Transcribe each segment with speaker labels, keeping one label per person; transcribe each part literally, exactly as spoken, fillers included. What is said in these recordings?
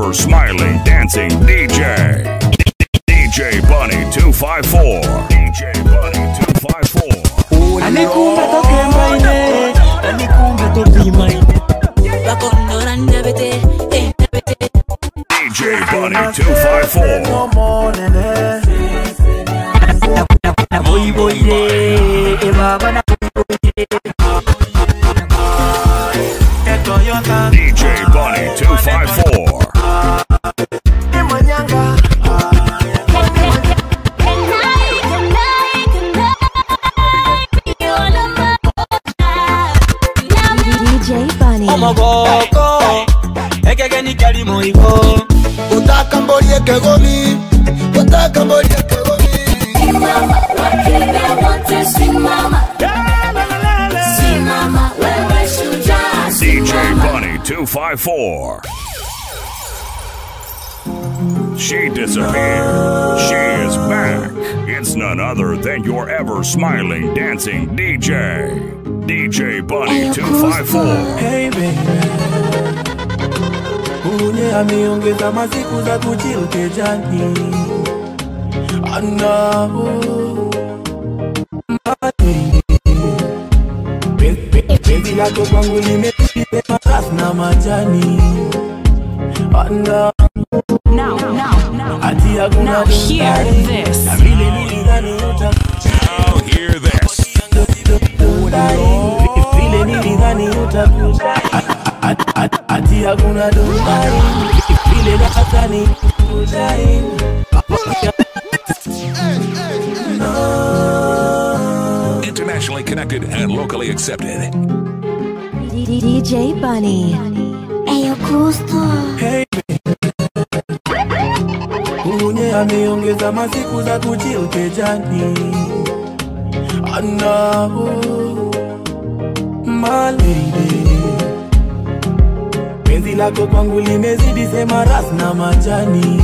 Speaker 1: ever smiling, dancing D J. D J Bunny two five four. D J Bunny two five four.
Speaker 2: Anikumbe toke maine, anikumbe toke maine.
Speaker 1: D J Bunny two five four.
Speaker 2: Boy boy de, baba na
Speaker 1: D J Bunny two five four.
Speaker 2: Omogoko, ekege ni kali moigo.
Speaker 3: Utaka mbori ekegomi, utaka mbori ekegomi.
Speaker 4: Mama, what can I want to see, mama? See, mama, where where should I
Speaker 1: D J Bunny two five four. She disappeared. She is back. It's none other than your ever smiling, dancing D J. D J Bunny two five four.
Speaker 2: Hey baby, unye ameongeza masiku za kuchill kejani. Anao penzi lako kwangu limepita na majani. Anao
Speaker 5: Now, now, now,
Speaker 2: ati hakuna
Speaker 5: now hear this.
Speaker 2: na vile nilidhani uta
Speaker 1: Now hear this.
Speaker 2: vile nilidhani utakuja ati hakuna dondai vile nakatani kujai.
Speaker 1: Internationally connected and locally accepted.
Speaker 6: D J Bunny. Ayo Kusto.
Speaker 2: Hey unye ameongeza masiku za kuchill kejani. Anao my lady, penzi lako kwangu limezidi sema ras na majani.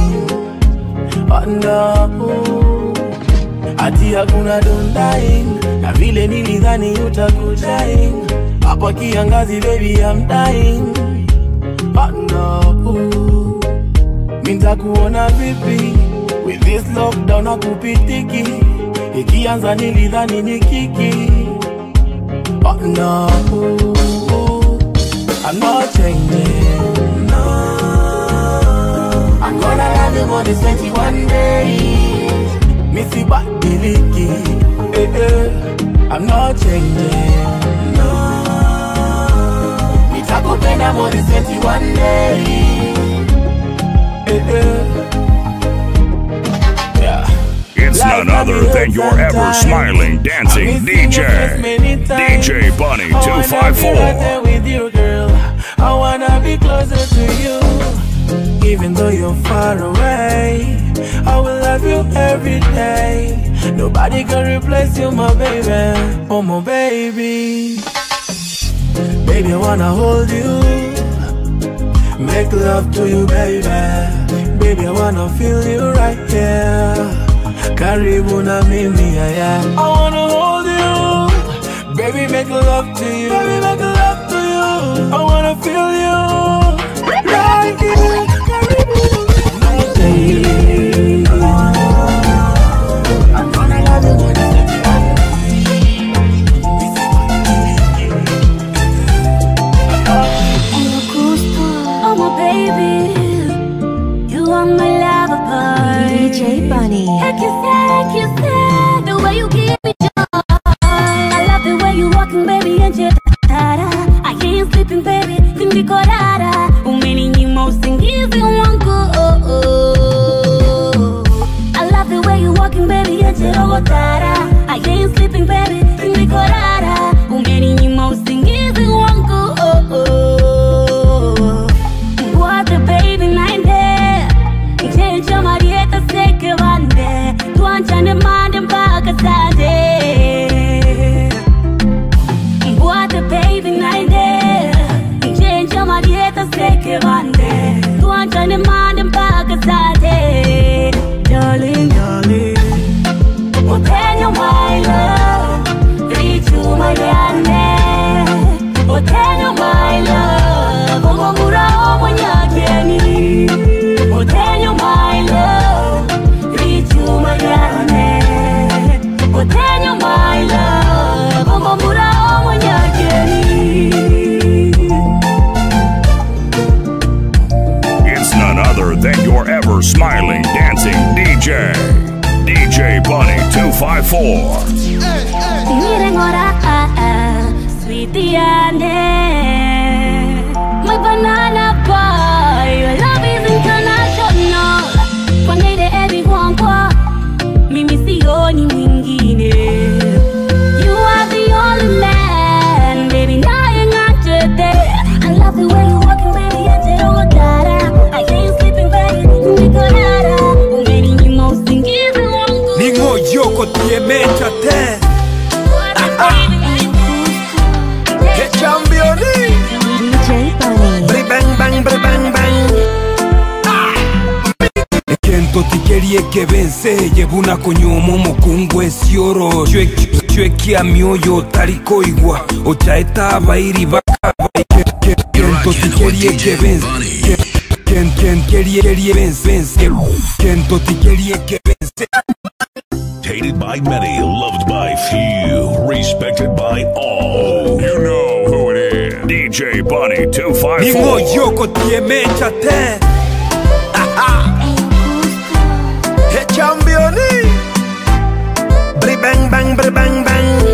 Speaker 2: Anao ati hakuna dondai na vile nilidhani utakujai. Hapa kiangazi baby I'm dying. Anao minta kuona vipi with this lockdown akupitiki. Ikianza nilidhani ni kiki. Oh no, I'm not changing. No, I'm gonna love you more than twenty-one days. Missy badiliki. Eh eh, I'm not changing. No, nitakupenda more than twenty-one days. Eh eh.
Speaker 1: It's none other than your ever smiling, dancing D J. D J Bunny two five four.
Speaker 2: With you, girl, I wanna be closer to you. Even though you're far away, I will love you every day. Nobody can replace you, my baby. Oh, my baby. Baby, I wanna hold you, make love to you, baby. Baby, I wanna feel you right here. Karibu na mimi ya. I wanna hold you, baby, make love to you, baby, make love to you. I wanna feel you right here. Karibu na mimi. I'm gonna love you when
Speaker 4: Oh my baby, you are my lover boy.
Speaker 6: D J Bunny.
Speaker 4: Heck you said, heck you said, the way you give me joy. I love the way you walking, baby, and you're tada. I ain't sleeping, baby, sindiko rara. Umeninyima usingizi wangu. I love the way you walking, baby, and you're tada. I ain't sleeping, baby, sindiko rara. Umeninyima usingizi wangu. What the baby nine there. Change your marieta seke vande. Tuanchane mande mpaka sade. What the baby nine there. Change your marieta seke vande. Tuanchane mande mpaka sade. Darling, darling, Utenya my love, reach you my yande.
Speaker 1: five four.
Speaker 4: Miren ahora, ah, ah, sweetie ane, my banana boy, your love is international. Kwangede everyone kwa, mimi sioni mwingine. You are the only man, baby, naye ngachete. I love the way you walking, baby, anje rodara. I can't sleeping, baby, nikolara. Umeni nyima usingizi wangu.
Speaker 7: Ningo yoko tie mecha te. Hey champion,
Speaker 6: D J Bunny.
Speaker 7: bri bang bang bri bang bang. Kento tikerie que vence, llevo una coñomo mokungwe sioro. Chweki a mioyo tariko igua, ocha etaba iri baka. Kento tikerie que vence, ken ken kerie kerie vence vence. Kento tikerie que vence.
Speaker 1: Hated by many, loved by few, respected by all. You know who it is. D J Bunny two five
Speaker 7: Ningo
Speaker 1: four.
Speaker 7: yoko tie mecha te. Hey champion, bri bang bang bri bang bang.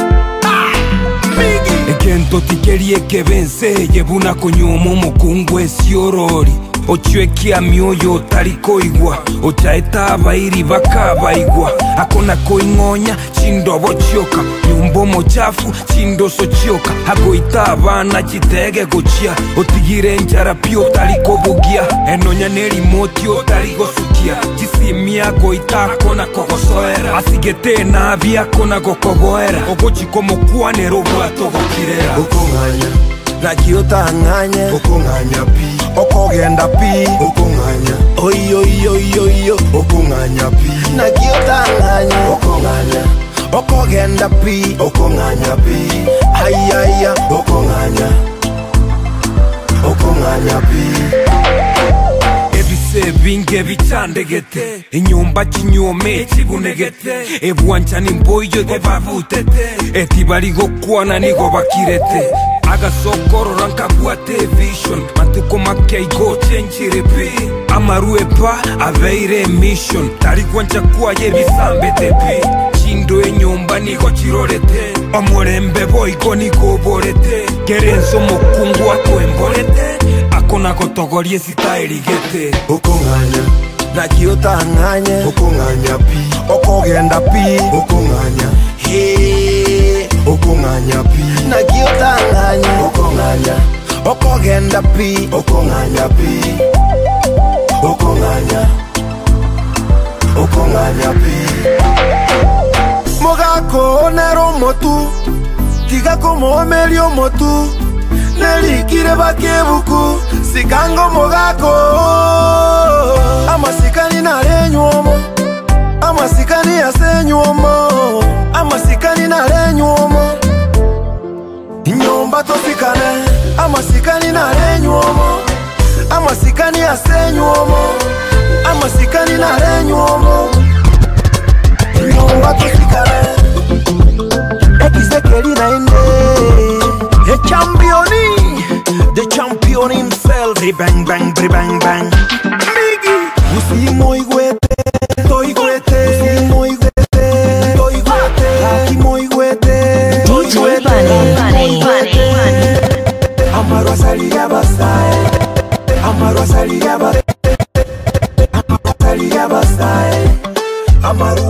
Speaker 7: Kento tikerie que vence, llevo una coñomo mokungwe siorori. Ochweki a mioyo tariko igua, ocha etaba iri bakaba igua. Akona koingonya, chindo bochioka, nyumbo mochafu, chindo sochioka. Hagoita abana chitege gochia, otigire njara pio tariko bugia. Enonya neri motio tariko sukia, chisimia goita akona kogosoera. Asigete na avia kona gokoboera, ogochi como kuanero buato gokirera.
Speaker 3: Okonganya,
Speaker 7: Nagiota anganya,
Speaker 3: okonganya pi,
Speaker 7: okogenda pi.
Speaker 3: okonganya,
Speaker 7: Oi oi oi oi oi.
Speaker 3: okonganya pi,
Speaker 7: Nagiota anganya,
Speaker 3: okonganya,
Speaker 7: okogenda pi.
Speaker 3: okonganya pi,
Speaker 7: Ayaya,
Speaker 3: okonganya, okonganya pi.
Speaker 7: ebise binge bicandegete, inyumba kinyome kibunegete, ebwanchani mboyo ebavutete, etibaligo kwana nigo bakirete. Agasokorora nkagwate vision, matuko makeigo chenchirepi. Amaruepa aveire mission, tarikwancha kwaye bisambete pi. Chindo enyumba nigo chirorete, omurembe boigo nigo borete. Kerenzo mokungu ako emborete, akona gotogorie sitaerigete.
Speaker 3: Okonganya,
Speaker 7: Nagiota anganye,
Speaker 3: okonganya pi,
Speaker 7: okogenda pi.
Speaker 3: okonganya,
Speaker 7: Hey,
Speaker 3: okonganya pi,
Speaker 7: nagiota anganye,
Speaker 3: okonganya,
Speaker 7: okogenda pi.
Speaker 3: okonganya pi, okonganya, okonganya pi.
Speaker 7: Mogako nero motu, tiga como melio motu. Nelikire bakebuku, sikango mogako. Amasikani na lenyuomo, amasikani asenyuomo, amasikani na lenyuomo. Nyomba tosikane, amasikani na lenyuomo, amasikani asenyuomo, amasikani na lenyuomo. Nyomba tosikane, ekisekeli na inde. The championi, the champion himself. Bri bang bang, bri bang bang. Migi, usi moi guete, toi guete, usi moi guete, toi guete, aki moi guete,
Speaker 6: D J Bunny. Bunny.
Speaker 7: Amaru asali ya basae, amaru asali ya basae, amaru asali ya basae, amaru.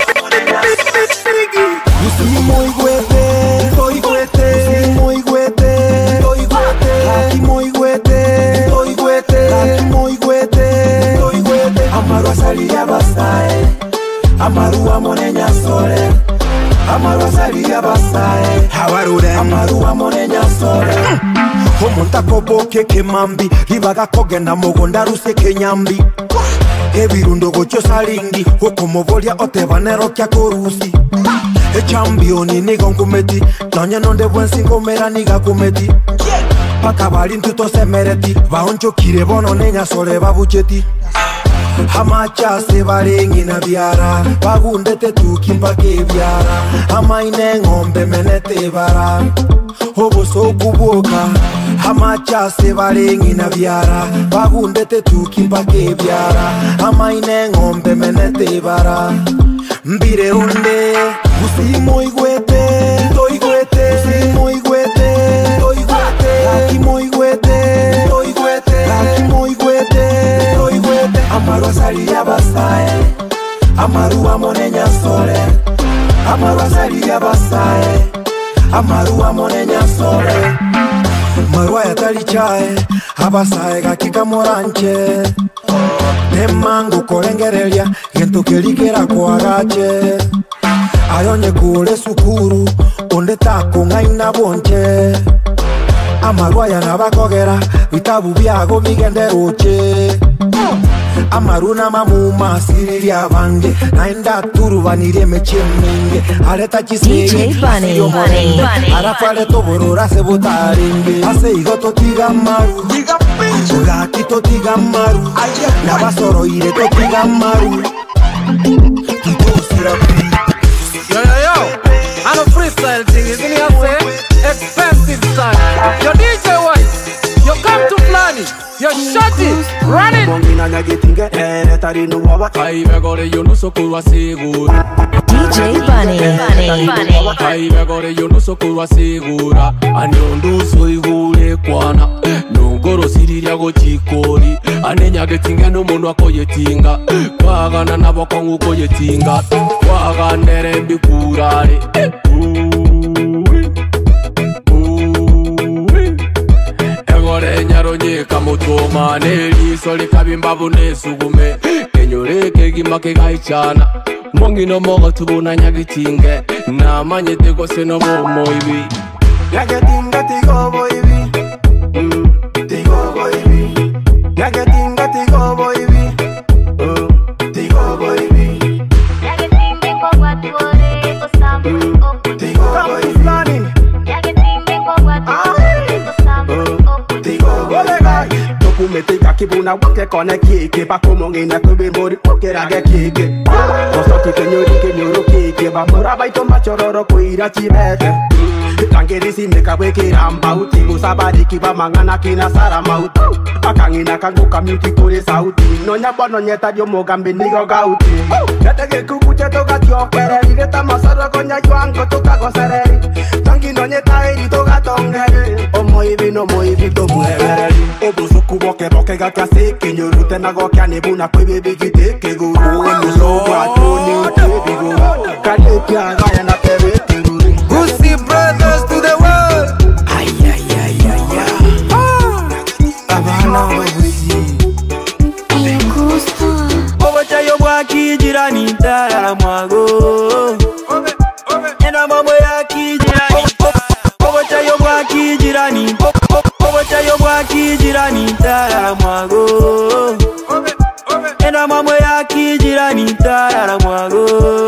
Speaker 7: Usi moi guete, toi guete, usi moi guete, toi guete, aki moi guete, toi guete, aki moi guete, toi guete. Amaru asali ya basae, amaru amone nyasore, amaru asali ya basae, hawarure, amaru amone nyasore. Omonta koboke kemambi, libaga kogenda mogonda ruse kenyambi. Ebirundo gocho salingi, okomovolia otebanero kya korusi. E championi nigo ngumeti, nonya nonde bwensi ngomera niga kumeti. Pakabali ntuto semereti, baoncho kire bono nenya sole babucheti. Hamacha se barengi na biara, bagundete tukimpake biara. Amaine ngombe menete bara, hobo so kuboka. Hamacha se barengi na biara, bagundete tukimpake biara. Amaine ngombe menete bara. mbire onde Usimo igwete Toigwete Usimo igwete Toigwete Lakimo igwete Toigwete Lakimo igwete Toigwete Amaru asali ya basae Amaru amone nyasole Amaru asali ya basae Amaru amone nyasole Marua ya tali chae Abasae gakika moranche Nemangu kolengerelia Gento kelikera kwa gache Ayonye kule sukuru Onde tako ngaina bonche Amarua ya nabakogera Vitabu vyago vigende roche Amaru na mamuma siriri abange Naenda turu vanirie meche minge Aleta chisiri
Speaker 6: D J Bunny, Bunny, Bunny.
Speaker 7: Arafale toborora se botaringe Ase igoto tiga maru Gaki to tiga maru Nabasoro ire to tiga maru Kito sirapi
Speaker 8: Yo, yo, yo, I know freestyle thing, isn't it? I say, expensive son. Yo, D J White, you come to Flani, you shut it, run it. Ay, me gore, yo no so cool, seguro.
Speaker 6: D J Bunny, Bunny, Bunny.
Speaker 8: Ay, me gore, yo no so cool, segura. Anyondo soy gure kwana. No goro siriria go chikori. Anenya getinga no mono akoyetinga. Kwagana nabo kongu koyetinga. Kwaganere mbikurare. Egore nyaronye kamutoma neliso likabimbavu nesugume. Kenyore kegima kegaichana. Mongi no mogo tubuna nyagitinge. Namanye tego seno momo ibi.
Speaker 7: Nyagitinga tigo boibi Tigo boibi Nyagitinga tigo boibi Tigo boibi
Speaker 4: Nyagetinge kwa watu ore osamu opu
Speaker 7: Tigo boibi
Speaker 4: Nyagetinge kwa watu ore osamu opu
Speaker 7: Tigo boibi
Speaker 9: Dokumetika kibuna wake kone kike Bako mongi na kube mori poke rage kike Osoti kenyori kenyoro kike Bamura baito machororo kuira chibete Kangerisi meka weke rambauti Usabari kiba mangana kina saramauti Akangina kanguka myuti kure sauti Nonya bono nyeta dio mogambi nigo gauti Yatege kukuche toga tio pereri Geta masara konya yuango toka gosereri Tangi no nyeta eri toga tongeri Omo ibi no mo ibi to muhevereri Obusuku boke boke gaka seke Nyorute na gokia nebuna kwe bebi giteke guru Enu sogo atoni utebi guru Kale pia gaya na tebe teguru
Speaker 8: Pussy brothers to the world.
Speaker 7: Ay ay ay ay ay Abana wabusi
Speaker 2: Obocha yo bwaki jirani tara mwago Ena mambo ya kijirani Obocha yo bwaki jirani Obocha yo bwaki jirani tara mwago Ena mambo ya kijirani tara mwago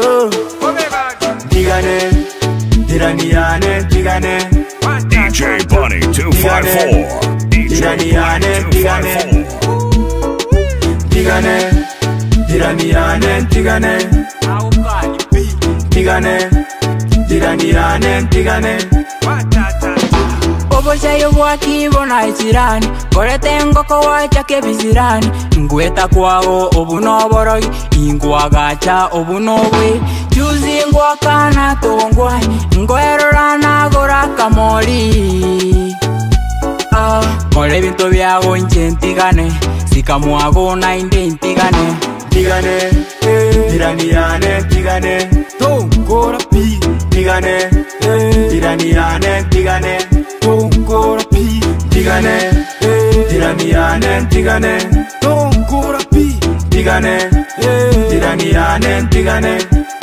Speaker 2: Tigane Tirani yane tigane
Speaker 1: D J Bunny two five four. D J
Speaker 2: Tirani
Speaker 1: Bunny
Speaker 2: yane
Speaker 1: two five
Speaker 2: tigane
Speaker 1: four.
Speaker 2: Tigane Tirani yane tigane Tigane Tirani yane tigane Obocha yo bwaki bona ichirani Korete ngoko wacha kebizirani Ngweta kwao obunoboroi Ingwagacha obunobwe Chuzi ngwakana tongwai Ngwerora nagora kamori Ah, Kore binto byago nche ntigane Sikamuago na inde ntigane Tigane, tirani yane tigane Tongora pi Tigane, tirani yane tigane Tongora pi Tigane, tirani yane tigane Tongora pi Tigane, tirani yane tigane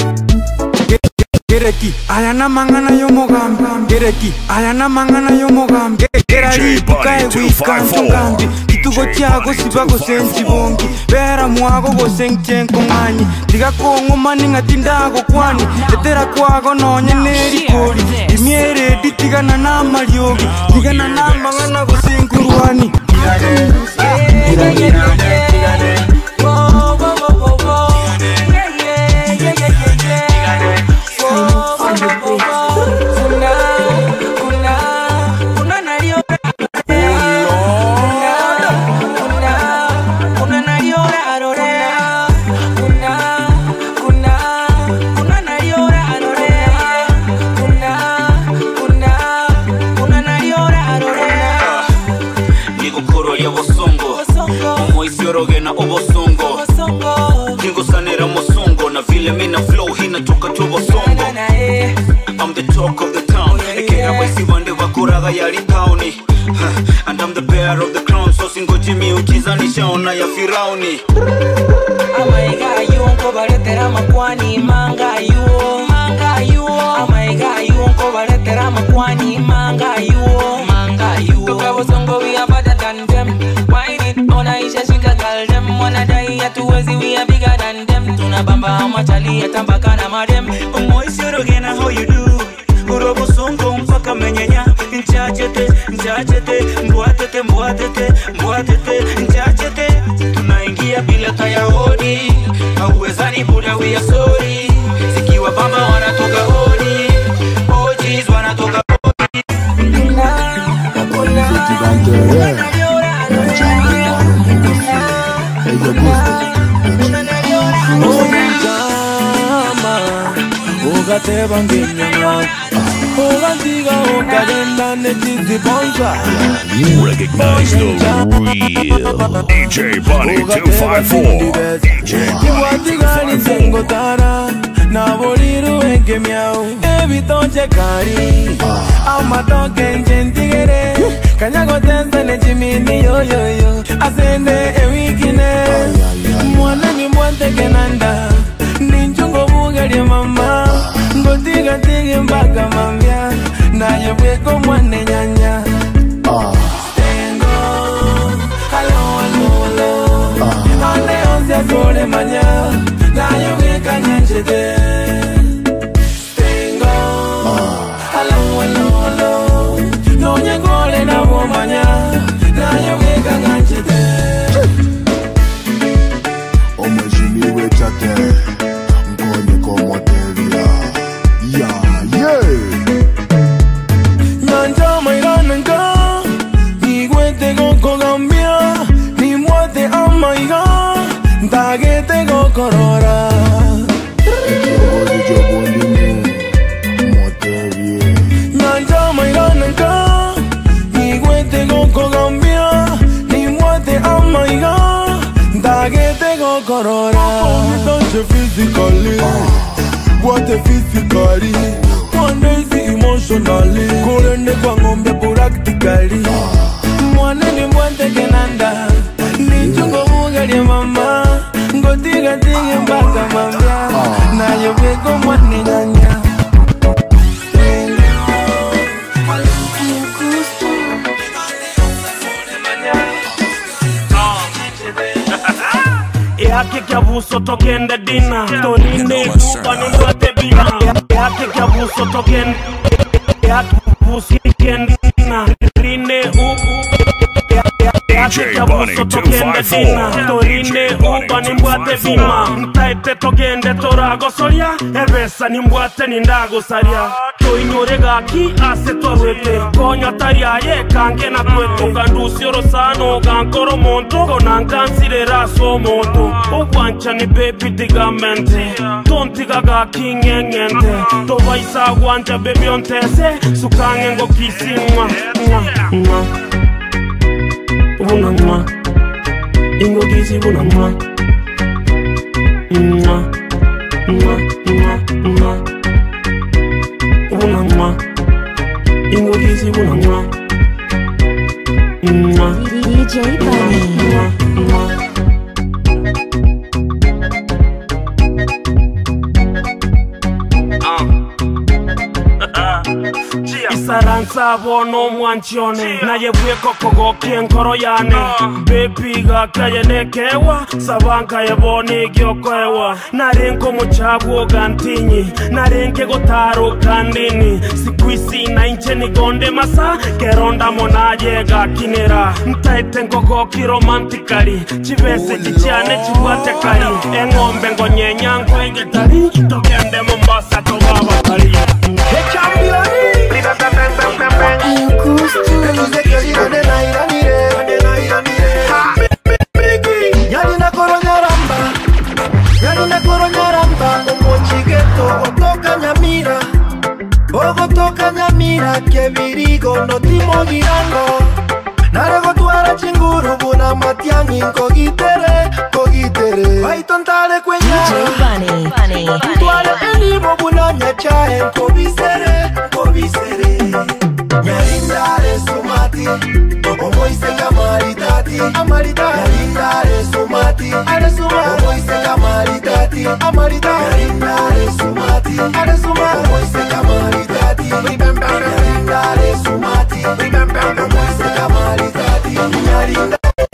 Speaker 2: Gereki, ayana mangana yo mogambi Gereki, ayana mangana yo mogambi Gerari tukae wikanto gambi Kitugo tiago sibago sensi bongi Bera muago go senchenko ngani Diga kongo mani ngatindago kwani Etera kwago nonye neri kori Imiere ditiga na nama yogi Diga na nama ngana go senkuruani Tigane, tigane, tigane, tigane Wo, wo, wo, wo, wo Yeah, yeah, yeah, yeah, yeah, yeah
Speaker 10: vile mina flow hina toka tu Bosongo. I'm the talk of the town. Ekera wesi wande wakuraga yali kauni. And I'm the bearer of the crown. So singoji miujiza nishaona ya Firauni.
Speaker 2: Amaiga yunko baletera makwani manga yuo manga yuo. Amaiga yunko baletera makwani manga yuo manga yuo. Toka Bosongo we are better than them. Wine it on Aisha shika girl them. Wanna die hatuwezi we are bigger than them. Tunabamba machali atambaka na madem. Omoisiro gena how you do. Urobo songo mpaka menyenya. Nchachete nchachete mbwatete mbwatete mbwatete nchachete. Tunaingia bila taya hodi. Hauwezani buda we are sorry. Zikiwa bamba wanatoka hodi. O G's wanatoka hodi. Ugate banginyanga Ugantiga ukagenda netizibonza.
Speaker 1: Recognize the real D J Bunny two five four. D J Bunny two five four.
Speaker 2: Naboliru enge miau Ebitonche kari Ama toke njentigere Kanyago tense ne jimini yo yo yo Asende ewikine Mwana ni mwante kenanda Ninchungo bugari mama Ngotiga tigi mbaka mambia Na yeweko mwane nyanya Stengo Halo halo halo Ane onse sole manya Na yeweka nyanchete Stengo Halo halo halo No nyegole na womanya Na yeweka nyanchete
Speaker 3: Omejimiwe chate Mkonye komoteria Yeah, yeah
Speaker 2: Nyanja mairananga Nigwete goko gambia Ni muate amaiga Dagete goko rora Nyanja mairananga Nigwete goko gambia Ni muate amaiga Dagete goko rora Touch physically What a physically One day emotionally Kurende kwa ngombe practically Mwane ni mwante kenanda Nichungo bugari mama Ngotiga tigi mbaka mambia Na yobeko mwane nyanya Yake kia buso tokende dina Tonine upa ni mwate bina Yake kia buso tokende Yake buso tokende dina Rine upu
Speaker 1: D J Bunny two five four.
Speaker 2: Torine upa ni mbwate bima Ntaite togende torago soria Ebesa ni mbwate ni ndago saria Toinyore gaki ase torwete Konya tariaye kange na kweto Gandusi orosano gankoro monto Konangansire raso monto Ogwancha ni baby digamente Tontiga gaki ngengente Tobaisa gwanja baby ontese Sukange ngo kisi mwa mwa mwa Una mwa Ingo kisi una mwa Mwa Mwa Mwa Mwa Una mwa Ingo kisi una mwa Mwa
Speaker 6: D J Bunny.
Speaker 2: Mwa Mwa Isaranza bono mwanchione Na yebueko kogo kienkoro yane Baby ga kaya nekewa Sabanka yeboni gyoko ewa Narenko mochabu gantinyi Narenke gotaro kandini Sikuisi na inche ni gonde masa Keronda monaje ga kinera Ntaite nkoko kiromantikari Chivese chichiane chibwate kari Engombe ngonyenya nkwenge tari Togende Mombasa tobaba kari Hey championi
Speaker 7: Yalina koronyaramba Yalina koronyaramba Omochigeto Otoka nyamira Ogotoka nyamira Kebirigo Notimo girango Narego tuara chinguru Buna matiangi Kogitere Kogitere Baitontale kwenya
Speaker 6: D J Bunny. Bunny.
Speaker 7: chae nkobisere, nkobisere. Nyalinda resumati, omoise kamaritati, amaritati. Nyalinda resumati, aresuma, omoise kamaritati, amaritati. Nyalinda resumati, aresuma, omoise kamaritati, nyalinda resumati, omoise kamaritati, nyalinda.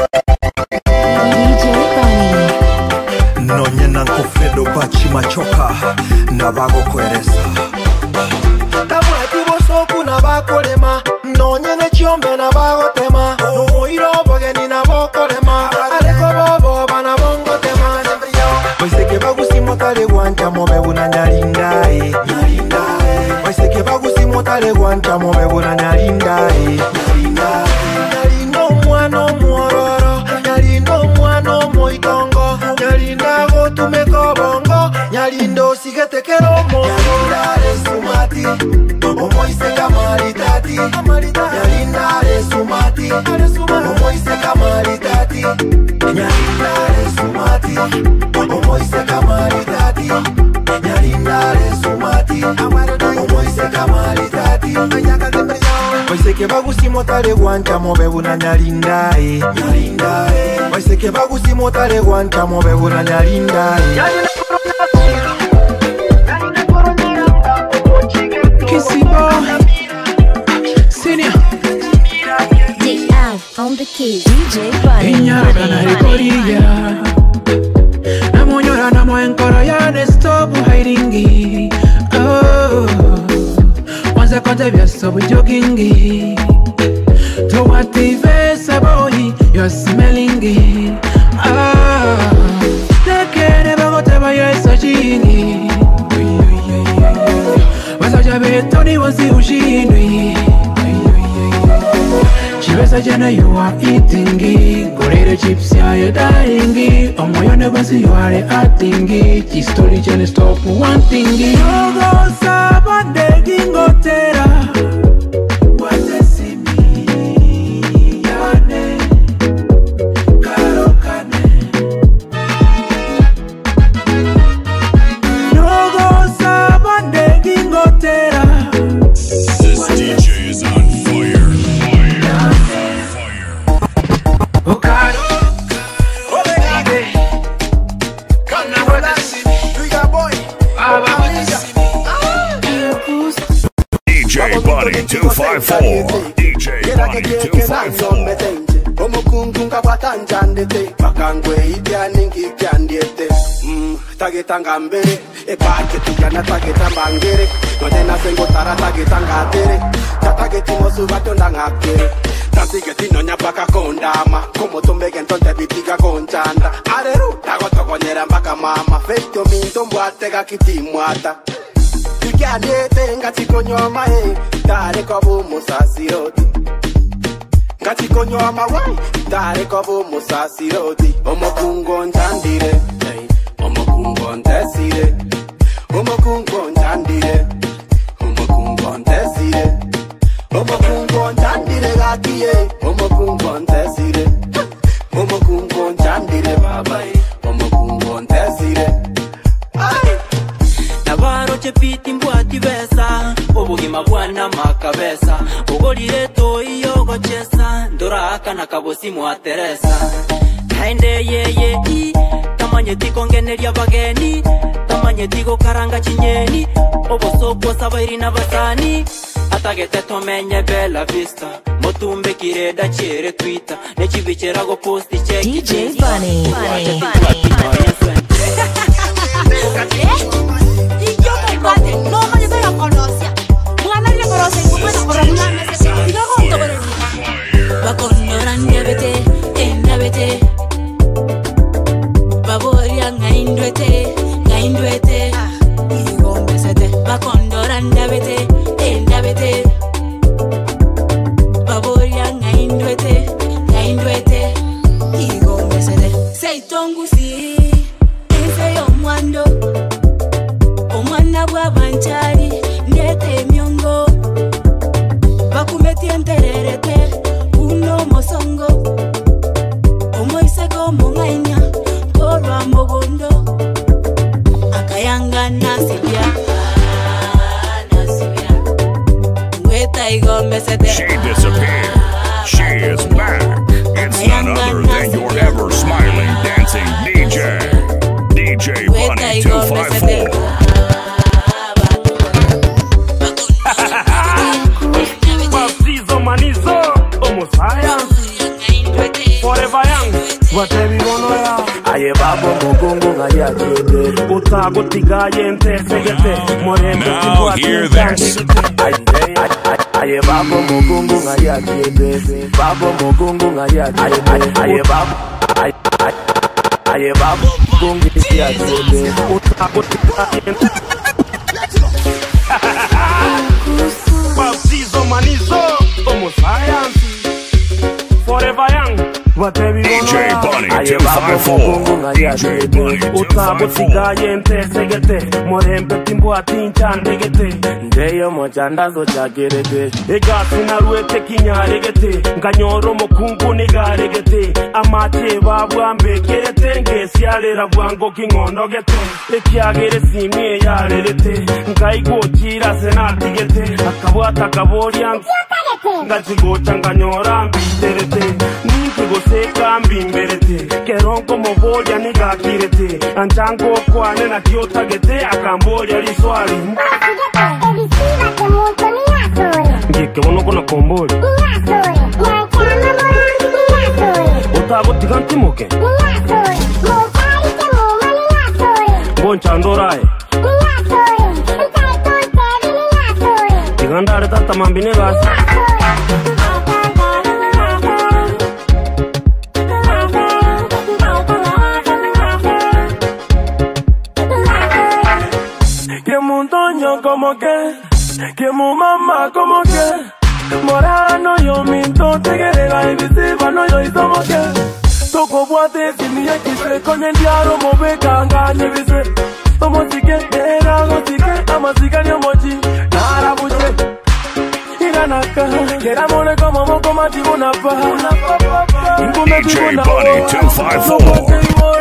Speaker 6: D J Bunny.
Speaker 7: Nonye nankofedo bachi machoka, nabago kweresa. Tabwati bosoku nabakolema, nonye nechiombe nabagotema. Numoiro bogeni nabokolema, aleko bobo banabongotema. Oiseke bagusimo tale guancha mobe una nyalindae, nyalindae. Oiseke bagusimo tale guancha mobe una nyalindae, nyalindae. Nyalino mwano muororo, nyalino mwano moitongo, nyalinda go tumeko bongo, nyalindo sigete keromo. Nyalinda resumati, omoise kamaritati, nyalinda resumati, omoise kamaritati, nyalinda resumati, omoise kamaritati, nyalinda resumati, omoise kamaritati. Oiseke bagusimo tale guancha mobe una nyalindae, nyalindae. Oiseke bagusimo tale guancha mobe una nyalindae.
Speaker 2: Kissy boy, senior.
Speaker 4: D L on the keys.
Speaker 6: D J Bunny.
Speaker 2: Inyara na rekorija. Namo nyora namo enkoro ya ne stop hidingi. Oh, wanza konte vya stop jogingi. To what the vesa boy, you're smelling it. Ah, nekere bagote ba yo isojini. Wasaja betoni wasi ushindwi. Chibesa jana you are eating it. Gorere chips ya you dying it. Omoyo nebasi you are acting it. This story jana stop wanting it. Yogo sabande gingotera. Wate simi yane karokane. Yogo sabande gingotera.
Speaker 1: This D J is on fire. Fire. Fire.
Speaker 2: Okado, obegade, kana wala simi, trigger boy, aba
Speaker 1: D J Bunny two five four. D J Bunny two five four.
Speaker 9: Omukungunga batanjandete bakangwe ibyaningi byandete mm tageta ngambere ebake tujana tageta bangere none nasengo tara tageta ngatere tatageti mosu batonda ngakere tansigeti nonya baka kondama como tombege entonte bitiga konchanda areru tago tokonyera mpaka mama feito minto mbwate gakitimwata Tikiadete ngati konyoma e tare kobu musasiroti ngati konyoma wai tare kobu musasiroti omokungo ntandire omokungo ntesire omokungo ntandire omokungo ntesire omokungo ntandire gakiye omokungo ntesire omokungo ntandire babai omokungo ntesire ai
Speaker 10: Nabaro chepiti mbwati besa obugima bwana makabesa ugolire to iyo gochesa ndoraka nakabosi mwa Teresa kaende yeye i tamanye tikongeneria bageni tamanye tigo karanga chinyeni obosoko sabairi na basani atagete tomenye Bella Vista motumbe kireda chere Twitter nechibichera go posti check
Speaker 6: D J Bunny. Bunny.
Speaker 4: No, ma yo lo conocía. Mwana le conoce, como la corona me se diga junto con él. Va con oranje vete, en vete. Va boria ngaindwete, ngaindwete. Y gombe sete. Va con oranje vete, en vete. Va boria ngaindwete, ngaindwete. Y gombe sete. Sei tongu si, ese yo mwando. Omwana bwa banchari ndete myongo bakumeti entererete uno mosongo omoisego mongainya korwa mogondo akayanga nasibya
Speaker 1: She disappeared. She is back. It's none other than your ever smiling, dancing D J. D J Bunny two five four.
Speaker 9: Baptizo manizo, como science. Forever young, whatever you wanna ya. Aye babo mogongo ngaya jede. Utago tiga yente segete. Morembe
Speaker 1: Now hear this.
Speaker 9: Aye babo mogongo ngaya jede. Babo mogongo ngaya jede. Aye babo. Aye babo mogongo ngaya jede. Utago tiga yente. Baptizo manizo, como science. Forever young.
Speaker 1: D J Bunny two five four. D J Bunny two five four.
Speaker 9: Morempe timbo atincha ndegete. Ndeyo mochanda zo chagerete. Egasi na ruete kinyaregete. Nganyoro mokungu nigaregete. Amache babwambe kerete. Ngesialera bwango kingondo gete. Ekiagere simye yarerete. Ngaigo chira senatigete. Akabwata kabori yang. Ngachigocha nganyora mbiterete. Ninkigo seka mbimberete. Keronko mobolia nigakirete. Anchango kwane na kiota gete. Akambolia liswali. Ngike wono kona komboli. Otago tigantimoke. Bonchandorae. Tigandare tata mambine basi. Que montaña como que, que mu mamá como que, morano yo minto te querega y visiva no yo y tomo que, toco boate si mi equise con el diablo move canga ni vise, tomo si que era go si que ama si que yo mochi, nara buche, y ganaka, que era mole como moco matibuna pa,
Speaker 1: D J Bunny two five four.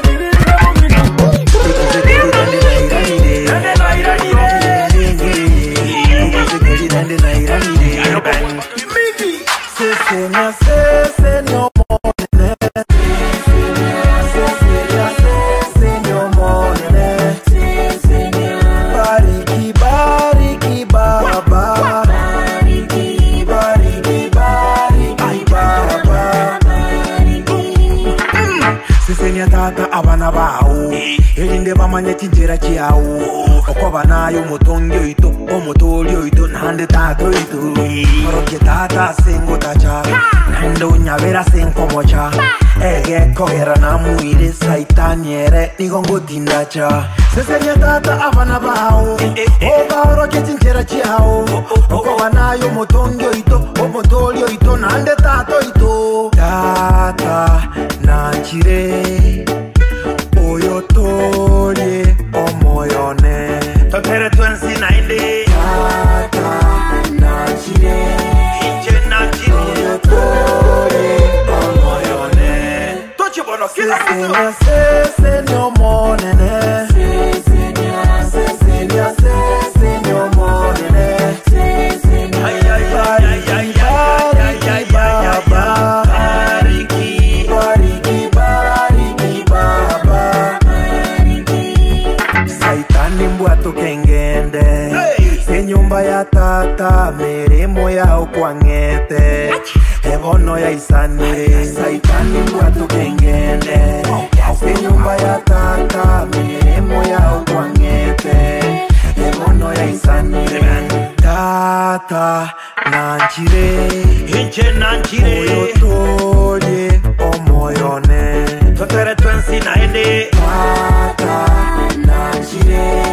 Speaker 7: Tata abana bao elinde bamanye kinjera kiawo okoba nayo mutongo ito omutolio ito nande tato ito oroke tata sengo tacha nando nyavera senko mocha ege kogera na muire saitaniere nigongo tindacha seseria tata abana bao oga oroke kinjera kiawo okoba nayo mutongo ito omutolio ito nande tato ito tata nachire oyotolie omoyone totere twensi nainde tata nachire inje nachire oyotolie omoyone toche bono kila kila sese no monene sese nya sese nya sese no monene sese nya ay ay ay ay ay ay ay ay kengende se nyumba ya tata meremo ya okwangete ebono ya isanire saitani mbwatu kengende se nyumba ya tata meremo ya okwangete ebono ya isanire tata nanchire inche nanchire oyotolie omoyone totere twensi naende tata nanchire.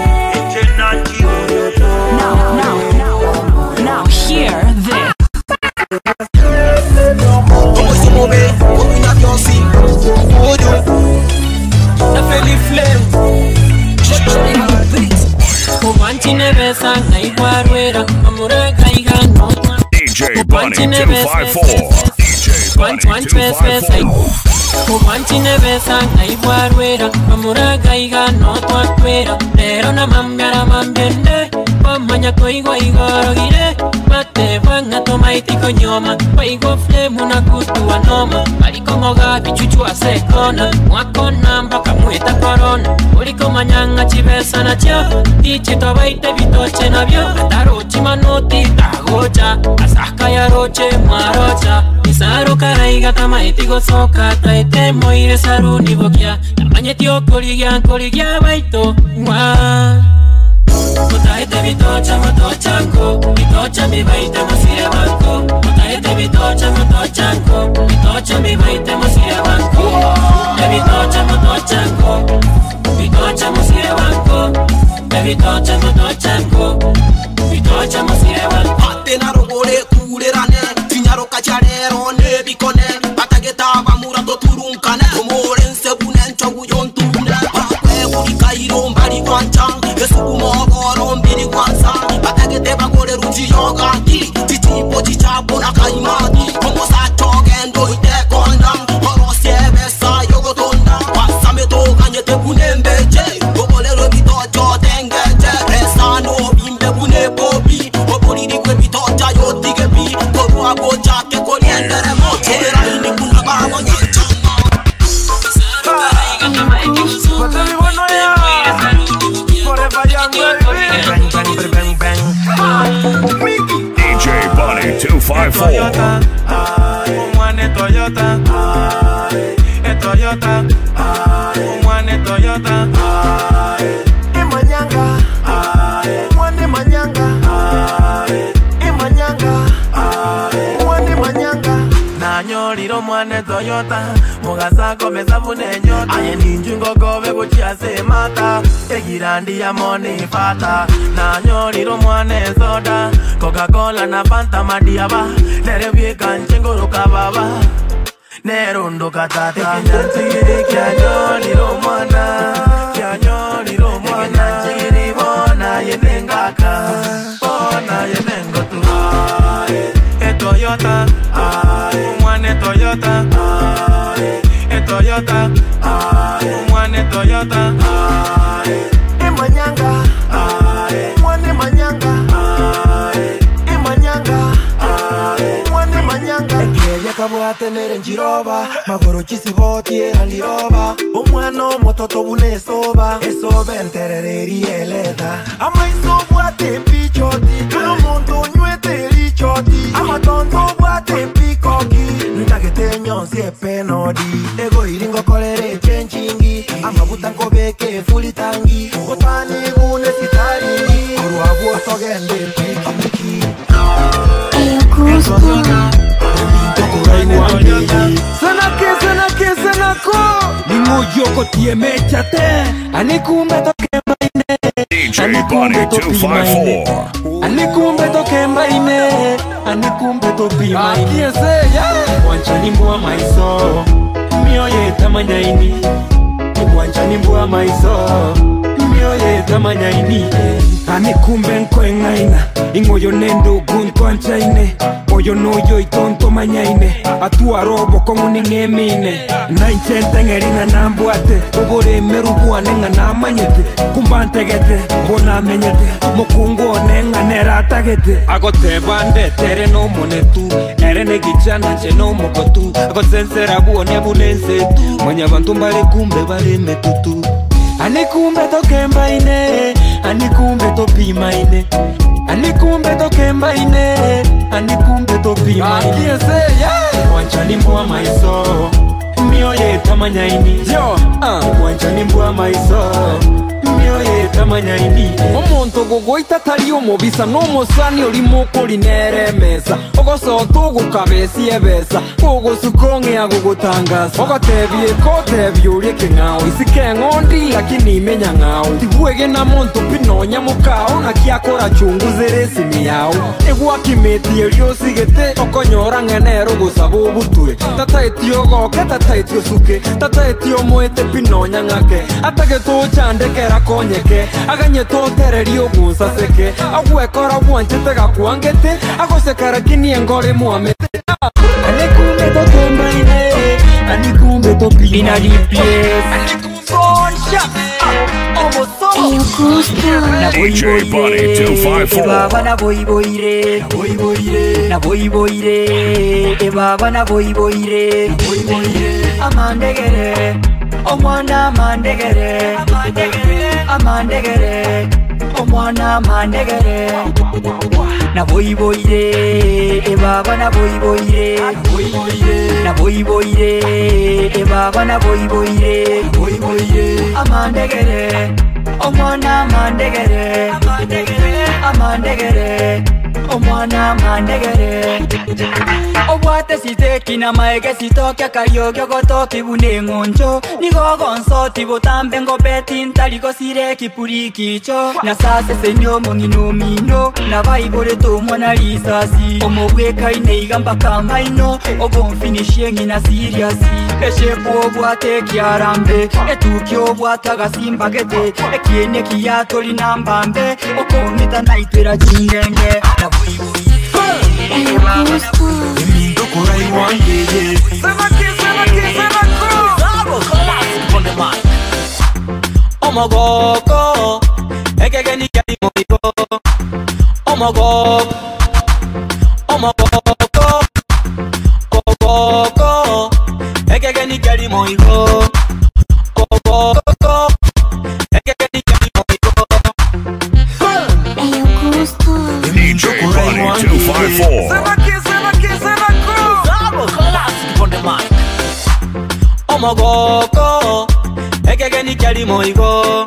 Speaker 5: Now, now, now, now, hear this.
Speaker 1: D J Bunny two five four. D J Bunny two five four.
Speaker 11: Kumantine besa naibarwera amuraga iga no twatwera rero na mambyara mambende Konya koigwa igoro gire Mate wanga tomaiti konyoma Koigwa flame unakutu wanoma Aliko moga bichuchu wa sekona Mwako namba kamuita korona Uliko manyanga chibesa na chio Ichi tobaite bitoche na bio Atarochi manoti tagocha Asaka ya roche marocha Isaro karaiga tamaiti gosoka Taite moire saru nivokia Tamanyeti okoligia koligia baito Mwaa Motaite bitocha motochanko Bitocha mi baite mosire banko Motaite bitocha motochanko Bitocha mi baite mosire banko Bitocha motochanko Bitocha mosire banko Bitocha motochanko Bitocha mosire banko
Speaker 12: Atena rogole kulerane Tinyaro kacharero ne bikone Batageta bamura to turunkane Komoren sebunen chogu yontune Bakwe uri kairo mbari kwanchang Yesu mogoro mbiri kwansa Batagete bagore ruji yogati Titipo chichapo na kaimati Kongo sa chogendo ite kondam Horo siebesa yogotonda Wasame to ganyete bunembeje Gogolero bitocho tengeje Resano bimbe bune bobi Oboriri kwe bitocha yotigebi Toru aboja ke koniendere moche Raini kuna babo nyecha
Speaker 1: D J Bunny two five four.
Speaker 2: Umwane Toyota, e Toyota, umwane Toyota.
Speaker 7: E manyanga, umwane manyanga, e manyanga, umwane manyanga.
Speaker 2: Nanyoriro mwane Toyota, mugasa komeza bunenyota. Aye ninjungo gobe buchiase mata, egirandi ya moni fata. Nanyoriro mwane soda, Coca-Cola na Fanta madiaba. Nerebye kanchengo rukababa, nerundo katata. Kinyanchiri kyanyoriro mwana, kyanyoriro mwana. Kinyanchiri bona yenengaka, bona yenengotu. E Toyota, umwane Toyota, e Toyota, umwane Toyota.
Speaker 7: E manyanga, umwane manyanga, e manyanga, umwane manyanga. Ekeya kabwate nere njiroba, magoro chisiboti era liroba. Umwano mototo bune soba, esobe entereri eleta. Ama isobwate pichoti, kuno monto nywete lichoti. Ama tonto bwate pikoki, ntagete nyonsi epenodi. Ego iringo kolere chenchingi, ama butanko beke fulitangi. Otani gune sitaringi, kuru abu otogende piki.
Speaker 4: Ayo Cruz
Speaker 7: Sanake, sanake, sanako. Nimo yoko tie mechate. Anikumbe toke maine.
Speaker 1: D J Bunny two five four.
Speaker 7: Anikumbe toke maine. Anikumbe topi maine. Akiese, yeah. Wanchani mbua maiso. Mioye tamanyaini. Wanchani mbua maiso. Mioye tamanyaini. Anikumbe nkwengaina. Ingoyo nendo guntwanchaine. Oyo no yo itonto manyaine. Atua robo como ni ngemine. Na inchente ngerina nambuate. Ogore merubuane nga namanyete. Kumbante gete, bona menyete. Mokungo nenga nerata gete. Agote bande tere no monetu. Ere negichana che no mokotu. Ago sensera buone bulense tu. Manya bantu mbale kumbe bale metutu. Anikumbe toke mbaine. Anikumbe topi maine. Anikumbe toke mbaine. Anikumbe topi maine. Akiese, yeah. Wanchani mbua maiso. Mioye tamanyaini. Yo, uh. Wanchani mbua maiso. Mioye tamanyaini. Omonto gogoita tari omobisa nomosani olimo kolinere mesa. Ogosoto gukabesi ebesa. Ogosukonge agogotangasa. Ogotebie kotebie ulieke ngao. Isike ngondi lakini imenya ngao. Tibuege na monto pinonya mukao. Na kiakora chunguzere simi yao. Egwa kimeti elio sigete. Okonyora ngenero gusabo butue. Tata etio goke, tata etio suke. Tata etio moete pinonya ngake. Atageto chande kera konyeke. Aganye to tererio bunsa seke. Agwekora wanchete gakuangete. Agosekara kini engore muamete. Anikumbe toke mbaine. Anikumbe topi. Inadi place. Anikumbe
Speaker 1: D J Bunny two five four.
Speaker 13: Baba na boy boire, na boy boire, na boy boire. E baba na boy boire, na boy boire. Amandegere, omwana amandegere, amandegere, amandegere, omwana amandegere. Na boy boire, e baba na boy boire, na boy boire, na boy boire. E baba na boy boire, na boy boire. Amandegere. Omwana mandegere, amandegere, amandegere, omwana mandegere. Obwate siteki na maege sitoke karyoge gotoki bune ngonjo. Nigo gonsoti botambe ngobeti ntaliko sireki puri kicho. Na sase senyo mongino mino, na baibore to mwana risasi. Omobweka ine igamba kama ino, obonfinishie ngina siriasi. Eshe po obwate kiarambe, etuki obwate agasimba gete. Ekiene kiyatoli nambambe, okonita naitera chingenge. Na bui bui
Speaker 7: Mindo korai wangeye.
Speaker 2: Sebaki, sebaki, sebako.
Speaker 12: Zabo, collapse on the mic. Omogoko, ekege ni kari moiko. Omogoko, omogoko, kogoko, ekege ni kari moiko. Kogoko, ekege ni kari moiko.
Speaker 1: D J Bunny two five four.
Speaker 2: Sebaki, sebaki, sebako.
Speaker 12: Zabo, collapse on the mic. Omogoko, ekege ni kari moiko.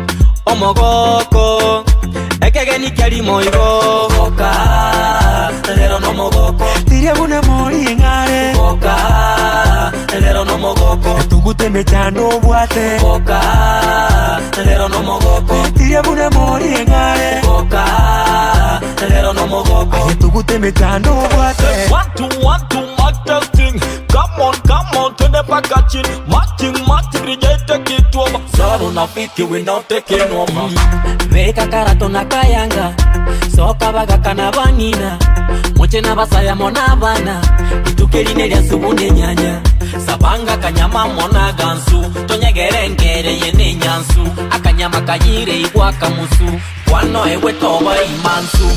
Speaker 12: Omogoko, ekege ni kari moiko. Boka, lero no mogoko.
Speaker 7: Tire bune mori ngare.
Speaker 12: Boka, lero no mogoko.
Speaker 7: Tugute mechano bwate.
Speaker 12: Boka, lero no mogoko.
Speaker 7: Tire bune mori ngare.
Speaker 12: Boka, lero no mogoko.
Speaker 7: Tugute mechano bwate.
Speaker 12: One two one two mark testing. Come on, come on, to the packaging. Matching, matching, reject the kit to over. Zaro na fiki, we not taking over. Veka karato na kayanga. Soka baga kana banina. Moche na basaya mona bana. Itukeli nelia subune nyanya. Sabanga kanyama mona gansu. Tonya gerengere yene nyansu. Akanyama kayire igwa kamusu. Wano ewe toba imansu.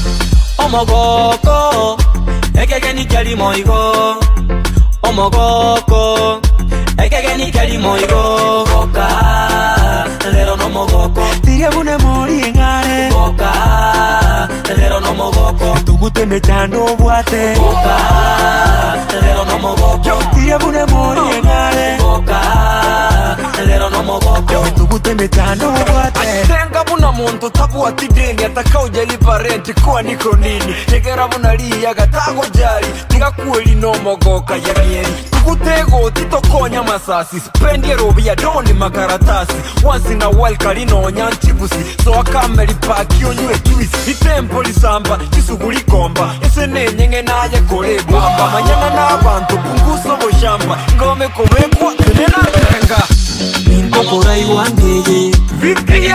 Speaker 12: Omogoko, ekege ni kali moigo. Omogoko, ekege ni kali moigo. Boka, lero no mogoko.
Speaker 7: Tire bune mori ngare.
Speaker 12: Boka, lero no mogoko.
Speaker 7: Tugute mechano bwate.
Speaker 12: Boka, lero no mogoko.
Speaker 7: Tire bune mori ngare.
Speaker 12: Boka, lero no mogoko.
Speaker 7: Tugute mechano bwate.
Speaker 2: Tenga buna muntu tabuwa tideni atakauja lipa renti kuwa niko nini. Negera buna liya gatago jari tiga kuweli no mogoka ya mieri. Tukutego tito konya masasi spendi robi ya doni makaratasi. Once in a while kalino nyanchibusi. So akameli paki onywe twist. Itempo lisamba chisuguli komba. Ese nenyenge na ye kore bwamba. Manyana na abantu punguso boshamba. Ngome kubekwa tenena tenga.
Speaker 7: Mindo korai wangeye.
Speaker 2: Vikia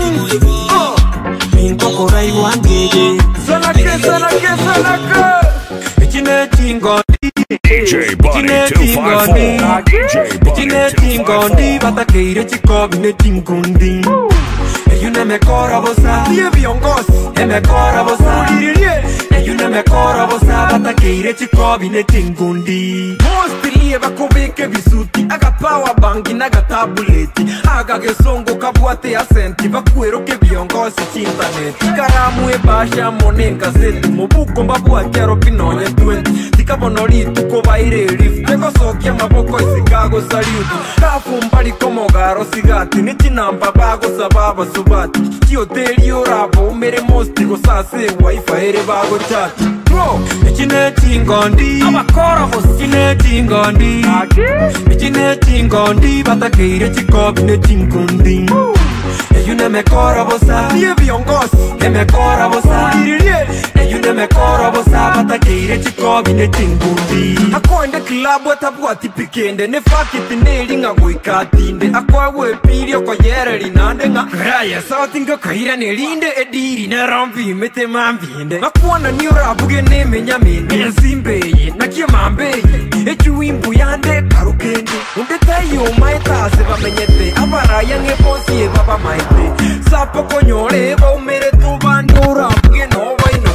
Speaker 7: oh. Mindo korai wangeye.
Speaker 2: Sanake, sanake, sanake.
Speaker 7: Echine tingondi.
Speaker 1: D J Bunny two five four. D J Bunny two five four.
Speaker 7: Batakeire chikobi ne tingundi. Eyune mekora bosa.
Speaker 2: Ye viongozi.
Speaker 7: Emekora bosa.
Speaker 2: Ulirie.
Speaker 7: Eyune mekora bosa. Batakeire chikobi ne tingundi.
Speaker 2: Mostilie bakobeke bisuti. Aga power bangi naga tabuleti. Aga gesongo kabwate ya senti. Bakweroke viongozi chintaneti. Karamu ebasha monenga zeti. Mobuko mbabu akero pinonye twenty. Tikabonoli tuko baire lift. Tego sokia maboko isigago saliutu. Kafu mbali komo garo sigati. Niti namba bago sababa subati. Kioteli orabo umere mosti go sase wifi ere bago chati. Bro,
Speaker 7: echine tingondi.
Speaker 2: abakora bosi.
Speaker 7: Echine tingondi. Echine tingondi. Batakeire chikobi ne tingundi. Eyune mekora bosa.
Speaker 2: Ye viongozi.
Speaker 7: Emekora bosa.
Speaker 2: Ulirie.
Speaker 7: Eyune mekora bosa. Batakeire chikobi ne tingundi.
Speaker 2: Akoende kilabu atabuwa tipikende. Ne fakiti neli nga guikatinde. Akwawe pili oko yere linande nga raya sauti nga kahira nelinde ediri na rambi mete mambinde. Akwana ni urabuge ne menyaminde. Nzimbeye. Naki
Speaker 14: ye mambe echuimbu yande karukende undete yo maeta se bamenyete abaraya ngeposie baba maite sapo konyore ba umere tu bandura bge no vaino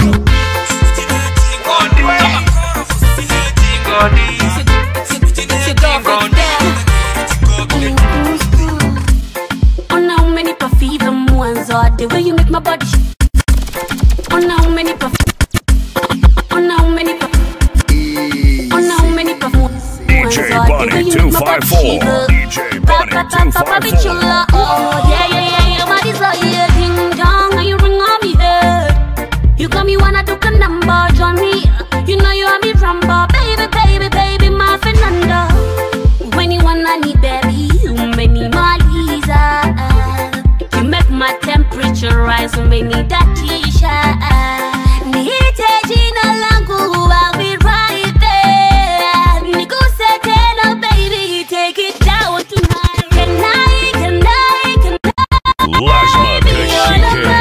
Speaker 4: Oh now many perfume mwanzo the way you make my body oh now many perfume oh now many perfume oh now many perfume
Speaker 1: D J Bunny two five four D J Bunny two five four
Speaker 4: oh yeah yeah yeah yeah what is all yeah ding dong you ring on me head you got me wanna do a number Johnny you know you have me rumba baby baby baby my Fernanda when you wanna need baby you make me Malisa you make my temperature rise you make me that t-shirt nihite jina langu I'll be right there nikuse tena baby take it down tonight can I can I can I
Speaker 1: Lasma Kashike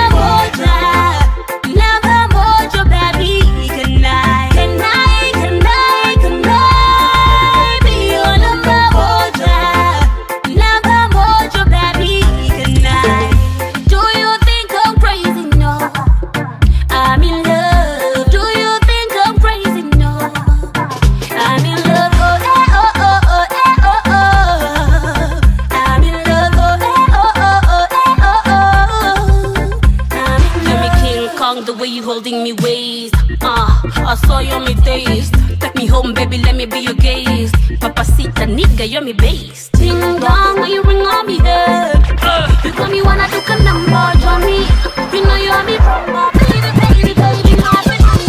Speaker 4: holding me waist, ah, uh, I saw you on me taste. Take me home, baby, let me be your gaze. Papacita, nigga, you're me base. Ding dong, when you ring on me head. Uh, you got me wanna do a number, Johnny. You know you're me promo, baby, baby, baby, my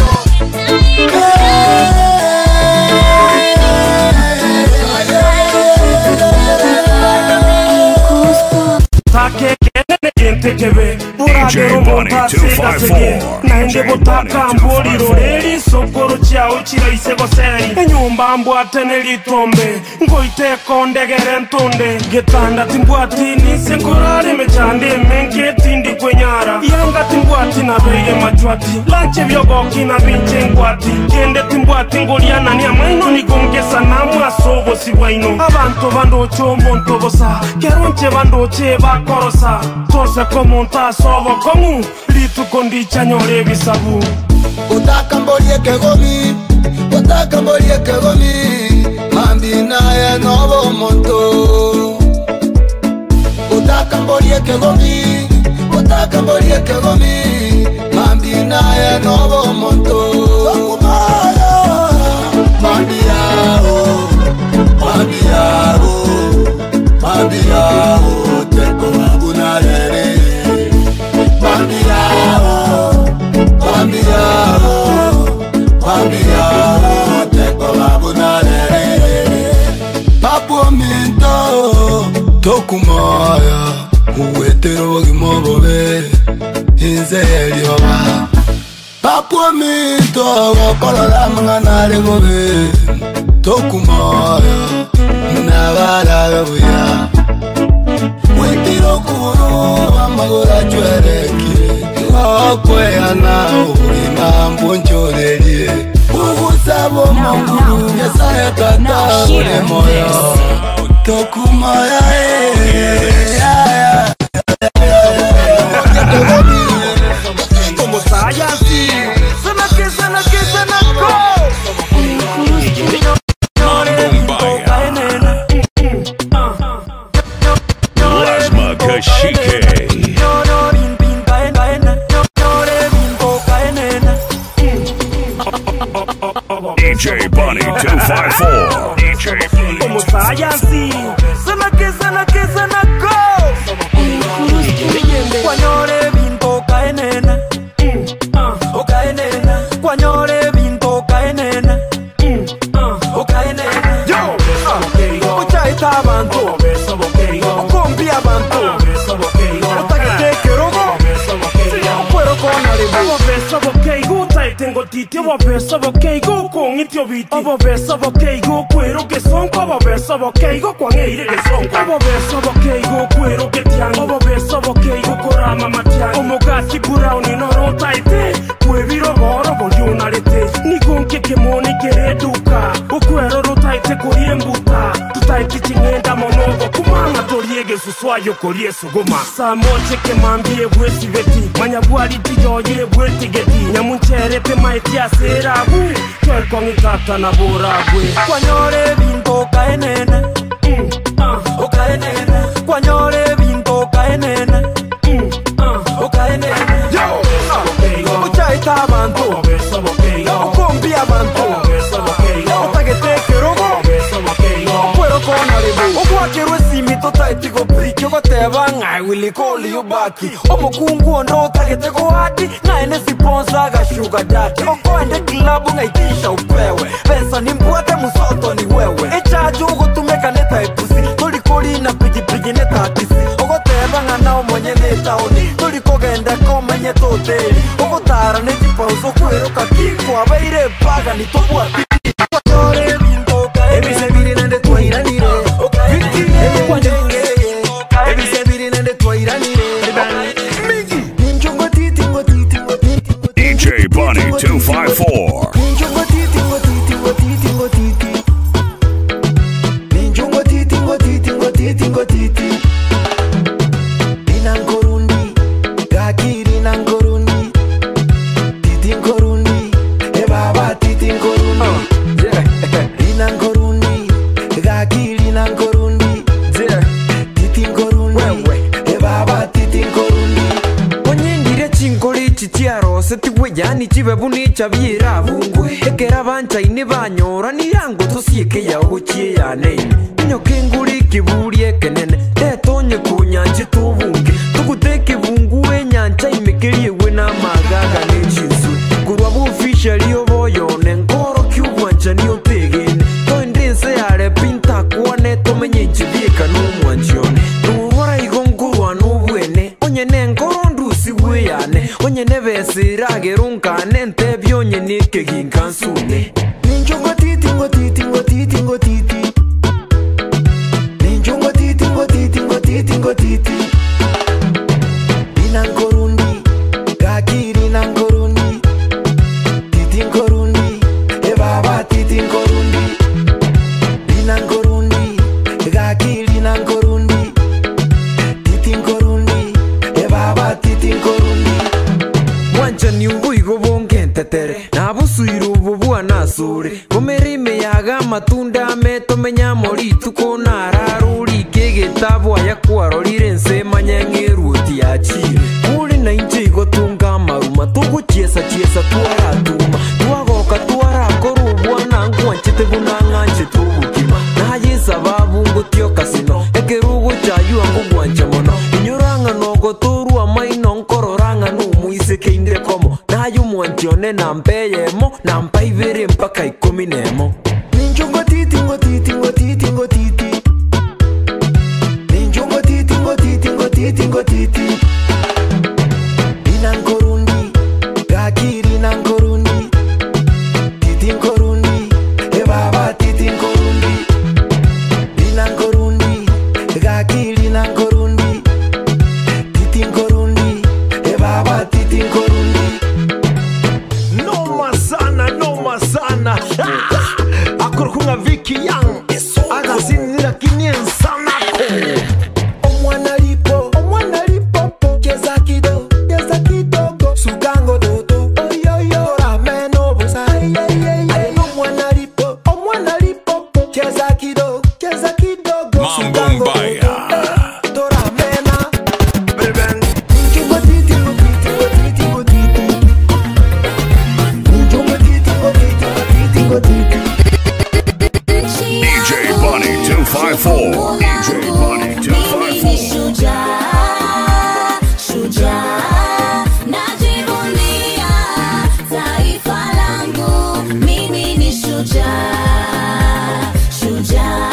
Speaker 1: D J Bunny two five four
Speaker 15: Naende botaka mboliro Eri sokoro chiao chira isego seri Enyumba mbwate nelitombe Ngoite kondegere ntonde Getanda timbwati nise nkorare mechande Menke tindi kwenyara Yanga timbwati na beye machwati Lanche vyogoki na binche ngwati Kende timbwati ngoliana ni amaino Nigongesa na mwasobo si waino Abantu bando chombo ntobosa Keronche bando cheba korosa Tose komonta sobo komu Litu kondicha nyore bisabu
Speaker 3: Utaka mbolie kegomi Utaka mbolie kegomi Mambina ya novo moto Utaka mbolie kegomi Utaka mbolie kegomi Mambina ya novo moto Wakumaya Mambiao Mambiao Mambiao Teko wabuna lere Mambiao Mambiao Mambiao Teko wabuna lere Papu minto Tokumaya Uwetero wagimobobe Inze elioba Papu minto Wakolola mngana gobe Tokumaya Nabala gabuya Wetiro kuro Amagora chwereki Wakweyana Urima mbonchorelie Ugusabo monguru Yesaya tata ule moyo Tokumaya
Speaker 15: Como saya si Sana que sana que sana go
Speaker 1: Lasma Kashike D J Bunny two five four D J Bunny
Speaker 15: Como saya si Sana que sana que sana go Kwanyore binto kaenena O kaenena Kwanyore binto kaenena O kaenena Yo Uchaita abantu Okombi abantu Otakete kerogo Puero con alibu Obo beso bokeigo Taitengo titi Obo beso bokeigo Con itio viti Obo beso bokeigo Puero que son Obo beso bokeigo Con eire que son Obo beso bokeigo Puero que tian Obo beso bokeigo Korama matian Omogaki burauni Noro taite Pueviro goro Bonjunarete Nigon keke moni keredo
Speaker 9: wayo kolie suguma Samoche ke mambie bwesi veti Manya bwali tijoye bweti geti Nyamunchere pe maitia serabu Kwe kongi kata na boragwe
Speaker 15: Kwanyore binto kaenene mm, uh, Okaenene Kwanyore binto kaenene mm, uh, Okaenene Yo, uh, Uchaita abantu Okombi abantu Otagete kerogo Okwero kona lebo Okwakerwe simi totaiti go briki Okoteba ngai wili koli yubaki Omokungu ono otagete go hati Ngaine siponsa ga sugar daddy Okoende kilabu ngaitisha upewe Pesa ni mbwate musoto ni wewe Echaju ugotumeka neta epusi Toli koli na pigi pigi neta atisi Okoteba ngana omonye neta oni Toli kogende komenye toteli Okotara nejipa uso kwero kakiko Abeire paga ni tobu ati Kwanyore binto kae Ebi se biri nende tuwa iranire Viti Ebi kwa jenge Ebi se biri nende tuwa iranire Migi Ninchongo titi ngo titi ngo titi
Speaker 1: D J Bunny two five four.
Speaker 15: Ninchongo titi ngo titi ngo titi ngo titi Ninchongo titi ngo titi ngo titi ngo titi Inankorundi Gakiri inankorundi Titi nkorundi E baba titi nkorundi Inankorundi Gakiri inankorundi Titi nkorundi E baba titi nkorundi Onyendire chinkoli chichiaro Setiwe yani chibebu ni chabira vungwe Ekera bancha ini banyora Nirango tosieke ya uchi ya neini Nyoke nguri kiburi ekenene Etonye kunyanchi tubunge Tukuteke vungue nyancha imekerie wena magaga nechinsu Kurwa bufisha liyo boyone Nkoro kiubwancha niyo tegene Toendese yare pinta kuwane Tomenye nchibika numwanchione Nuwara igongurwa nubuene Onye ne nkoro ndusi weyane Onye nebese iragerunkane Ntebyo nye nike ginkansune Ninchongo titi ngo titi ngo titi ngo titi Ninchongo titi ngo titi ngo titi ngo titi Inankorundi Gakiri inankorundi Titi nkorundi E baba titi nkorundi Inankorundi Gakiri inankorundi Titi nkorundi E baba titi nkorundi Wancha ni ubuigo bongentetere Nabusuiru bubuwa nasure Gomerime yaga matunda meto menyamori tuko nararuri Kegetabwa ya kuarolire nsema nyangeruoti achire Kuli na inche igotunga maruma Tugu chiesa chiesa tuaratuma Tuagoka tuarakorubwa nangu Anchete bunanganche tubukima Naye sababu ngutio kasino Ekerugu chayu angu guancha mono Inyoranga nogo turu amaino nkororanga numuise keinde komo Nayu mwanchione nampeyemo Nampaivere mpaka ikumi nemo Ninchongo titi ngo titi ngo titi ngo titi Ninchongo titi ngo titi ngo titi ngo titi Inankorundi Gakiri inankorundi Titi nkorundi E baba titi nkorundi Inankorundi Gakiri inankorundi Titi nkorundi E baba titi nkorundi
Speaker 7: Noma sana, noma sana Akorkunga Vicky Young Agasinira kinien sanako
Speaker 15: Omwana lipo Omwana lipo Cheza kido Cheza kidogo Sukango dodo Oyoyo Rameno bosa Ayo omwana lipo Omwana lipo Cheza kido Cheza kidogo Sukango dodo Toramena Beben Ninchongo titi ngo titi ngo titi ngo titi Ninchongo titi ngo titi ngo titi ngo titi
Speaker 1: D J Bunny two five four. D J Bunny two five four.
Speaker 4: Shujaa, shujaa, najivunia taifa langu. Mimi ni shujaa, shujaa.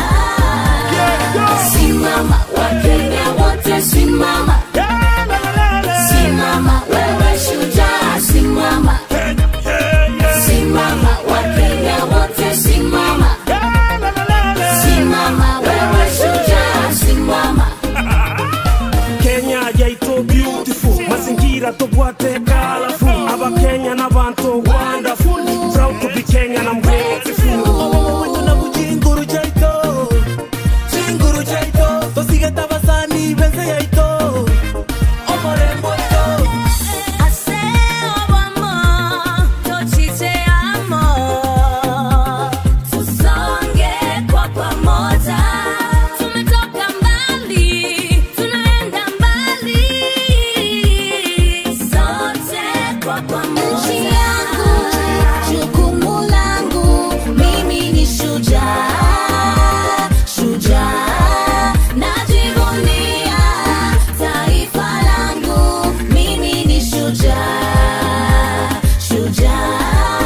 Speaker 4: Simama Wakenya wote, simama, simama wewe shujaa, simama, simama Wakenya wote, simama, simama wewe shujaa, simama.
Speaker 9: Kenya yaito beautiful Mazingira tobwate colorful Aba Kenya na banto wonderful Proud to be Kenyan, I'm grateful.
Speaker 15: Wendo na bujinguru jaito Jinguru jaito Tosigeta basani benze
Speaker 4: kwa pamoja. Nchi yangu, jukumu langu, mimi ni shujaa, shujaa. Najivunia taifa langu, mimi ni shujaa, shujaa.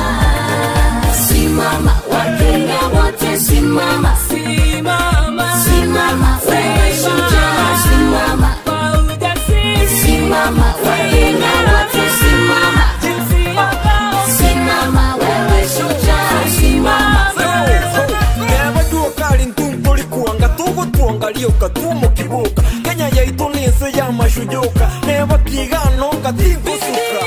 Speaker 4: Simama Wakenya wote, simama, simama, simama, wewe shujaa, simama, simama Wakenya wote, simama, simama, wewe shujaa, simama.
Speaker 14: Never do a calling to Polikuanga, Togo Tuanga, Lioka, Tumo Kibuka, Kenya Yaituni, Sayama Shujoka, never Kigano, Katingo Suka.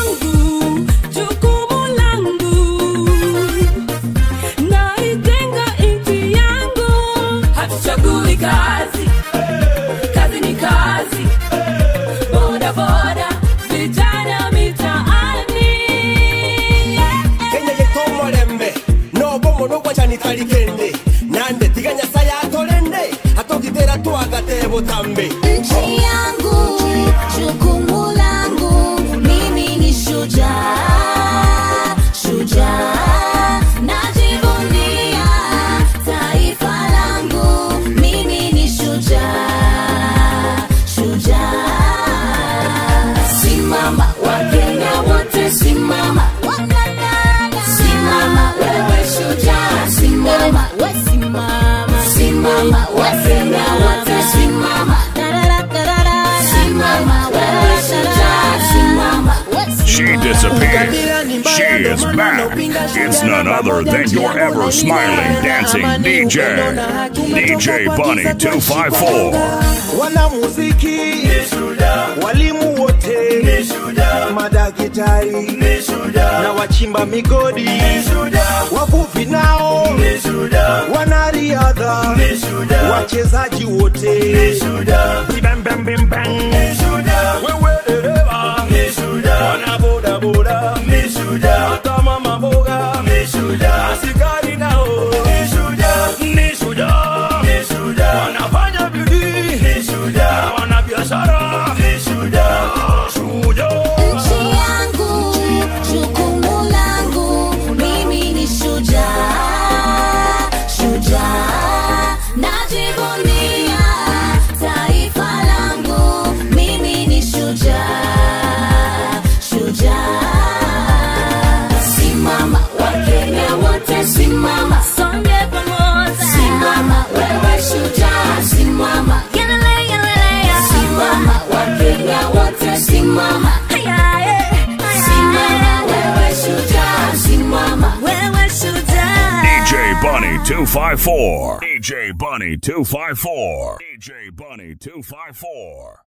Speaker 4: Kazi, kazi ni kazi, boda boda, vijana mitaani.
Speaker 14: Kenya yeto lembe, no bomo no kwa chani talikende, nande tiganya saya atolende, atokitera tuagate botambe.
Speaker 4: Nchi yangu, jukumu langu, mimi ni shujaa, shujaa. Najivunia taifa langu, mimi ni shujaa, shujaa. Simama Wakenya wote, simama, simama wewe shujaa, simama, simama Wakenya wote, simama, simama wewe shujaa, simama.
Speaker 1: She disappeared. She is back. It's none other than your ever smiling, dancing D J, D J Bunny two five four.
Speaker 7: Wana muziki, walimu wote, madakitari, na wachimba migodi, wavuvi nao, wanariadha, wachezaji wote, bam bam bam bam, wewe dereva, wana boda boda, hata mama boga, asikari nao, ni shujaa, wanafanya bidii, wana biashara, shujaa.
Speaker 4: Nchi yangu, jukumu langu, mimi ni shujaa, shujaa. Najivunia taifa langu, mimi ni shujaa, shujaa. Simama Wakenya wote, simama, songe pamoja, simama wewe shujaa, simama, simama Wakenya wote, simama, simama wewe shujaa, simama, wewe shujaa.
Speaker 1: D J Bunny two five four. D J Bunny two five four. D J Bunny two five four.